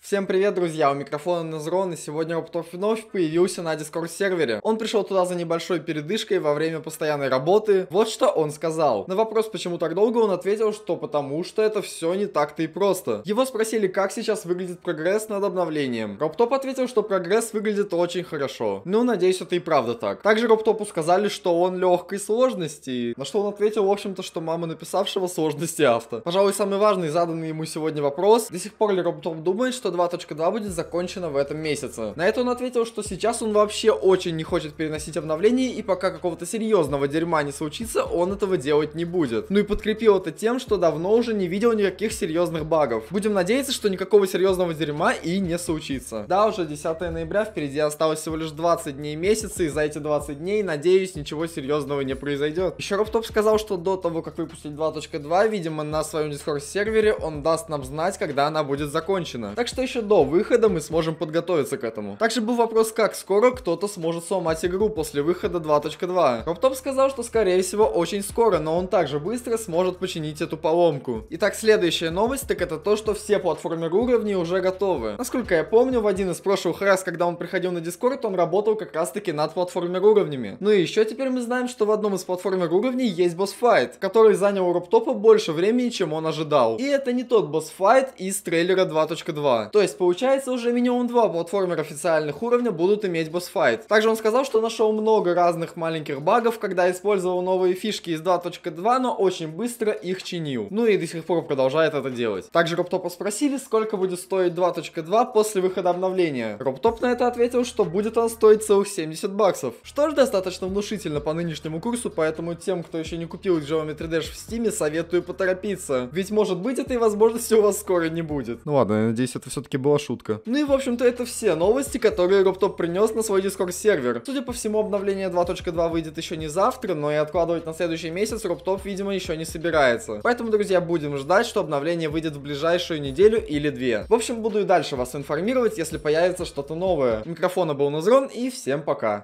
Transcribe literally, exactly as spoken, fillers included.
Всем привет, друзья, у микрофона Назрон, и сегодня Роптоп вновь появился на Discord сервере. Он пришел туда за небольшой передышкой во время постоянной работы. Вот что он сказал. На вопрос, почему так долго, он ответил, что потому что это все не так-то и просто. Его спросили, как сейчас выглядит прогресс над обновлением. Роптоп ответил, что прогресс выглядит очень хорошо. Ну, надеюсь, это и правда так. Также Роптопу сказали, что он легкой сложности, на что он ответил, в общем-то, что мама написавшего сложности авто. Пожалуй, самый важный заданный ему сегодня вопрос. До сих пор ли Роптоп думает, что два точка два будет закончено в этом месяце? На это он ответил, что сейчас он вообще очень не хочет переносить обновление, и пока какого-то серьезного дерьма не случится, он этого делать не будет. Ну и подкрепил это тем, что давно уже не видел никаких серьезных багов. Будем надеяться, что никакого серьезного дерьма и не случится. Да, уже десятое ноября, впереди осталось всего лишь двадцать дней месяца, и за эти двадцать дней, надеюсь, ничего серьезного не произойдет. Еще Роптоп сказал, что до того, как выпустить два точка два, видимо, на своем Discord сервере он даст нам знать, когда она будет закончена. Так что еще до выхода мы сможем подготовиться к этому. Также был вопрос, как скоро кто-то сможет сломать игру после выхода два точка два. Роптоп сказал, что скорее всего очень скоро, но он также быстро сможет починить эту поломку. Итак, следующая новость, так это то, что все платформеры уровней уже готовы. Насколько я помню, в один из прошлых раз, когда он приходил на Discord, он работал как раз таки над платформер уровнями. Ну и еще теперь мы знаем, что в одном из платформер уровней есть босс-файт, который занял у Роптопа больше времени, чем он ожидал. И это не тот босс-файт из трейлера два точка два. То есть получается, уже минимум два платформера официальных уровня будут иметь босс-файт. Также он сказал, что нашел много разных маленьких багов, когда использовал новые фишки из два точка два, но очень быстро их чинил. Ну и до сих пор продолжает это делать. Также Роптопа спросили, сколько будет стоить два точка два после выхода обновления. Роптоп на это ответил, что будет он стоить целых семьдесят баксов. Что ж, достаточно внушительно по нынешнему курсу, поэтому тем, кто еще не купил Geometry Dash в Steam, советую поторопиться. Ведь может быть этой возможности у вас скоро не будет. Ну ладно, я надеюсь, это все-таки была шутка. Ну и в общем-то это все новости, которые Роптоп принес на свой Discord сервер. Судя по всему, обновление два точка два выйдет еще не завтра, но и откладывать на следующий месяц Роптоп, видимо, еще не собирается. Поэтому, друзья, будем ждать, что обновление выйдет в ближайшую неделю или две. В общем, буду и дальше вас информировать, если появится что-то новое. У микрофона был Назрон, и всем пока.